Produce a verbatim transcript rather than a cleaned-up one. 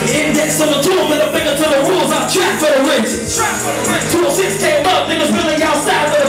Index on the tool, middle finger to the rules. I'm trapped for the riches. two oh six came up, niggas really outside the